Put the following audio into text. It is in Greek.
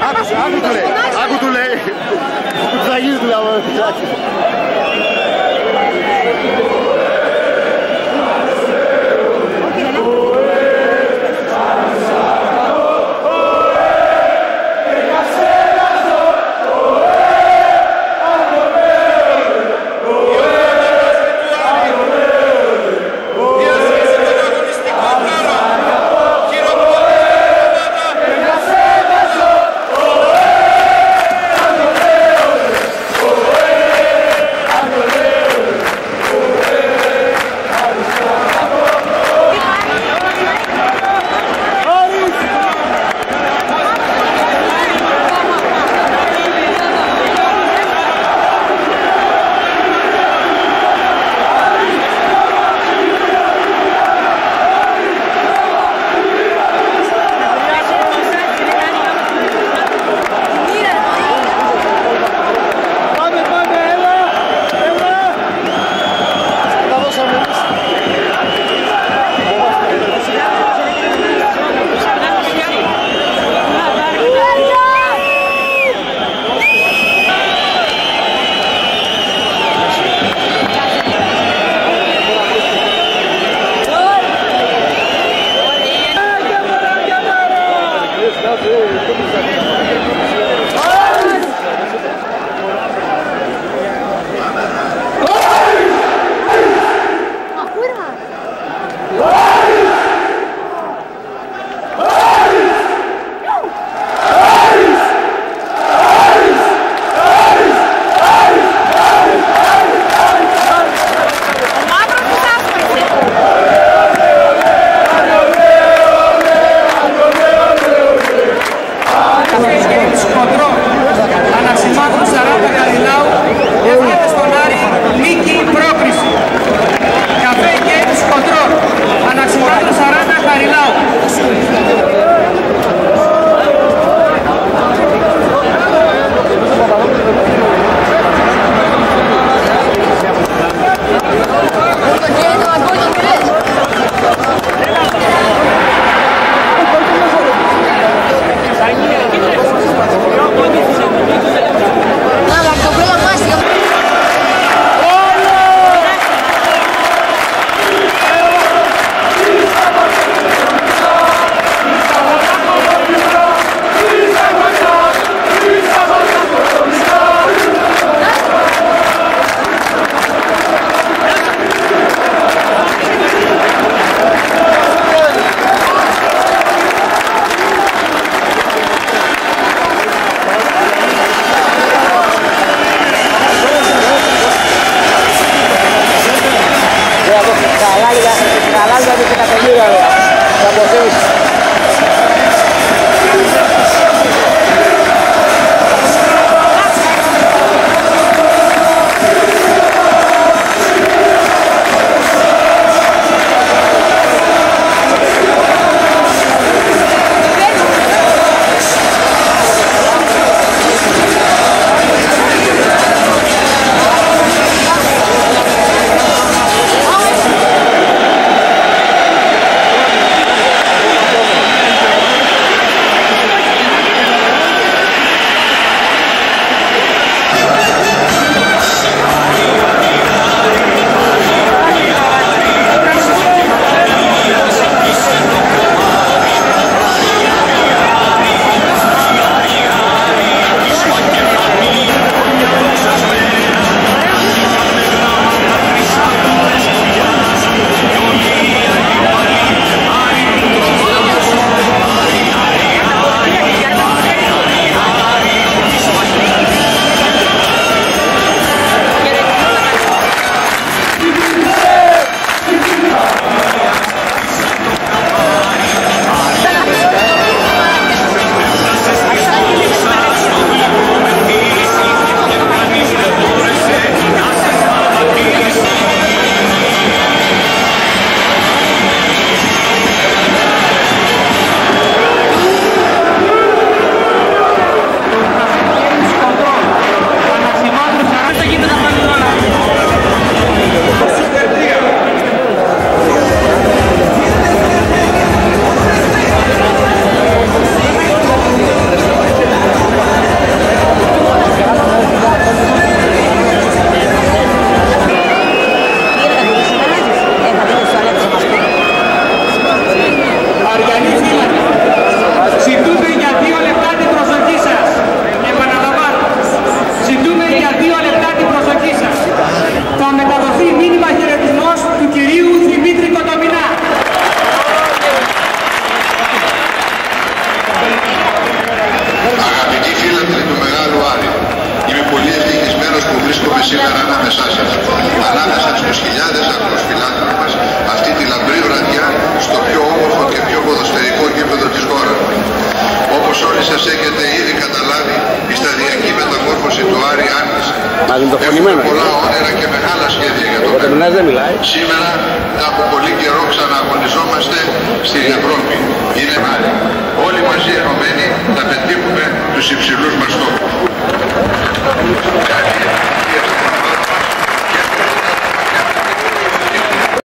Άκου του λέει. Που θα γίνει του λέω. πολύ ευτυχισμένος που βρίσκομαι σήμερα ανάμεσά σας. Ανάμεσα στους χιλιάδες ακτροσφυλάκρους μας, αυτή τη λαμπρή βραδιά, στο πιο όμορφο και πιο ποδοσφαιρικό γήπεδο της χώρας μας. Όπως όλοι σας έχετε ήδη καταλάβει, η σταδιακή μεταμόρφωση του Άρη άρχισε. Έχουμε πολλά όνειρα και μεγάλα σχέδια για το μέλλον. Σήμερα, μετά από πολύ καιρό, ξανααγωνιζόμαστε στην Ευρώπη. Είναι μάλλον όλοι μαζί ενωμένοι να πετύχουμε τους υψηλούς μας στόχους.